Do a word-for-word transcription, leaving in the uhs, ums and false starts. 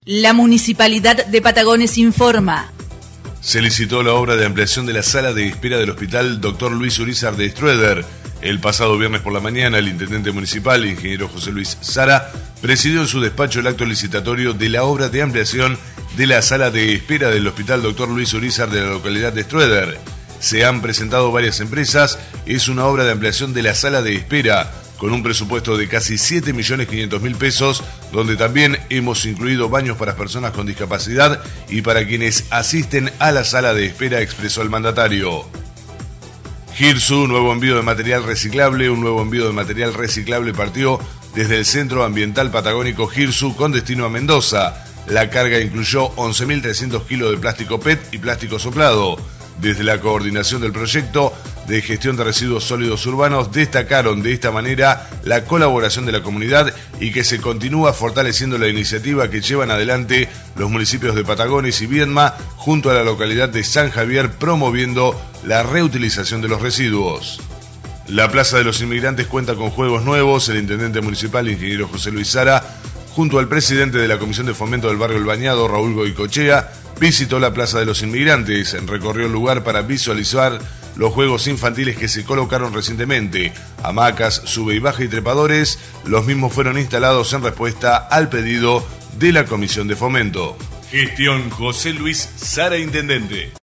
La Municipalidad de Patagones informa. Se licitó la obra de ampliación de la sala de espera del Hospital doctor Luis Urizar de Strueder. El pasado viernes por la mañana, el intendente municipal, el ingeniero José Luis Sara, presidió en su despacho el acto licitatorio de la obra de ampliación de la sala de espera del Hospital doctor Luis Urizar de la localidad de Strueder. Se han presentado varias empresas, es una obra de ampliación de la sala de espera, con un presupuesto de casi siete millones quinientos mil pesos, donde también hemos incluido baños para personas con discapacidad y para quienes asisten a la sala de espera, expresó el mandatario. Girsu, nuevo envío de material reciclable. Un nuevo envío de material reciclable partió desde el Centro Ambiental Patagónico Girsu con destino a Mendoza. La carga incluyó once mil trescientos kilos de plástico P E T y plástico soplado. Desde la coordinación del proyecto de gestión de residuos sólidos urbanos destacaron de esta manera la colaboración de la comunidad y que se continúa fortaleciendo la iniciativa que llevan adelante los municipios de Patagones y Viedma junto a la localidad de San Javier, promoviendo la reutilización de los residuos. La Plaza de los Inmigrantes cuenta con juegos nuevos. El intendente municipal, ingeniero José Luis Sara, junto al presidente de la Comisión de Fomento del Barrio El Bañado, Raúl Goicochea, visitó la Plaza de los Inmigrantes, recorrió el lugar para visualizar los juegos infantiles que se colocaron recientemente, hamacas, sube y baja y trepadores. Los mismos fueron instalados en respuesta al pedido de la Comisión de Fomento. Gestión José Luis Sara, intendente.